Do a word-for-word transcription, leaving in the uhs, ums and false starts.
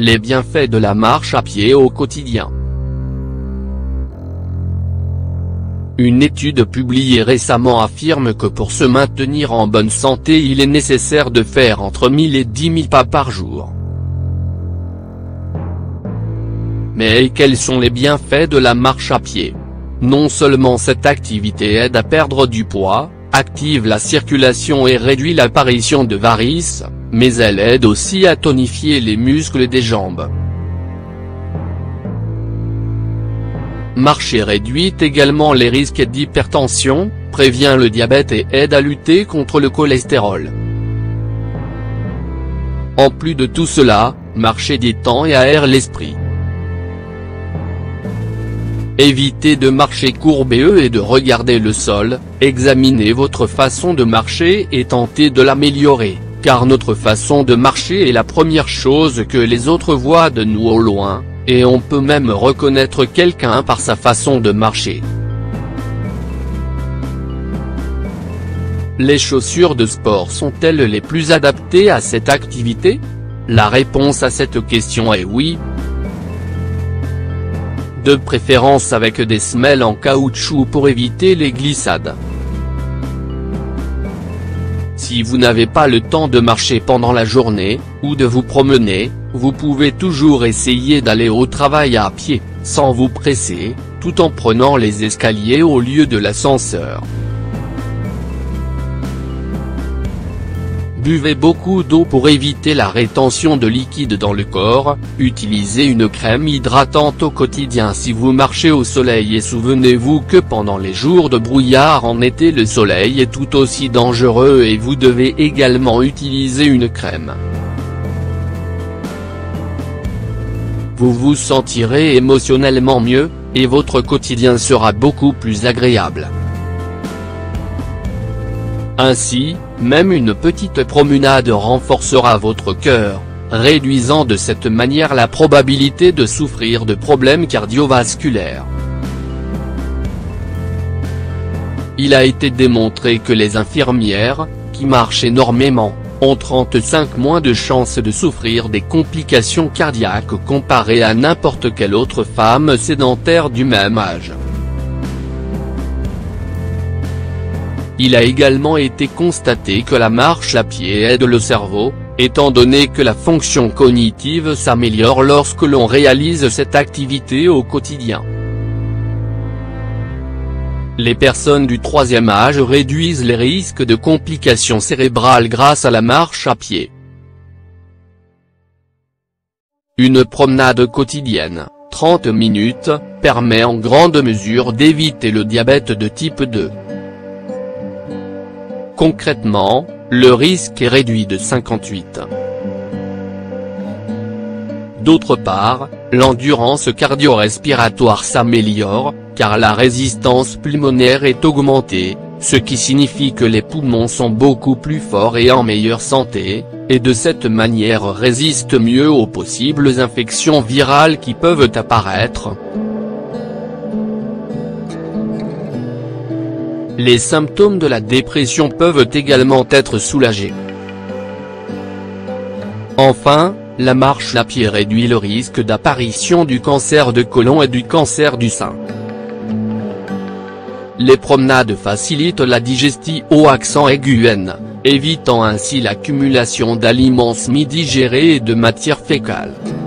les bienfaits de la marche à pied au quotidien. Une étude publiée récemment affirme que pour se maintenir en bonne santé il est nécessaire de faire entre mille et dix mille pas par jour. Mais quels sont les bienfaits de la marche à pied? Non seulement cette activité aide à perdre du poids, active la circulation et réduit l'apparition de varices, mais elle aide aussi à tonifier les muscles des jambes. Marcher réduit également les risques d'hypertension, prévient le diabète et aide à lutter contre le cholestérol. En plus de tout cela, marcher détend et aère l'esprit. Évitez de marcher courbé et de regarder le sol, examinez votre façon de marcher et tentez de l'améliorer, car notre façon de marcher est la première chose que les autres voient de nous au loin. Et on peut même reconnaître quelqu'un par sa façon de marcher. Les chaussures de sport sont-elles les plus adaptées à cette activité? La réponse à cette question est oui. De préférence avec des semelles en caoutchouc pour éviter les glissades. Si vous n'avez pas le temps de marcher pendant la journée, ou de vous promener, vous pouvez toujours essayer d'aller au travail à pied, sans vous presser, tout en prenant les escaliers au lieu de l'ascenseur. Buvez beaucoup d'eau pour éviter la rétention de liquide dans le corps, utilisez une crème hydratante au quotidien si vous marchez au soleil et souvenez-vous que pendant les jours de brouillard en été le soleil est tout aussi dangereux et vous devez également utiliser une crème. Vous vous sentirez émotionnellement mieux, et votre quotidien sera beaucoup plus agréable. Ainsi, même une petite promenade renforcera votre cœur, réduisant de cette manière la probabilité de souffrir de problèmes cardiovasculaires. Il a été démontré que les infirmières, qui marchent énormément, ont trente-cinq moins de chances de souffrir des complications cardiaques comparées à n'importe quelle autre femme sédentaire du même âge. Il a également été constaté que la marche à pied aide le cerveau, étant donné que la fonction cognitive s'améliore lorsque l'on réalise cette activité au quotidien. Les personnes du troisième âge réduisent les risques de complications cérébrales grâce à la marche à pied. Une promenade quotidienne, trente minutes, permet en grande mesure d'éviter le diabète de type deux. Concrètement, le risque est réduit de cinquante-huit. D'autre part, l'endurance cardio-respiratoire s'améliore, car la résistance pulmonaire est augmentée, ce qui signifie que les poumons sont beaucoup plus forts et en meilleure santé, et de cette manière résistent mieux aux possibles infections virales qui peuvent apparaître. Les symptômes de la dépression peuvent également être soulagés. Enfin, la marche à pied réduit le risque d'apparition du cancer de côlon et du cancer du sein. Les promenades facilitent la digestion au accent aigu N, évitant ainsi l'accumulation d'aliments semi-digérés et de matière fécale.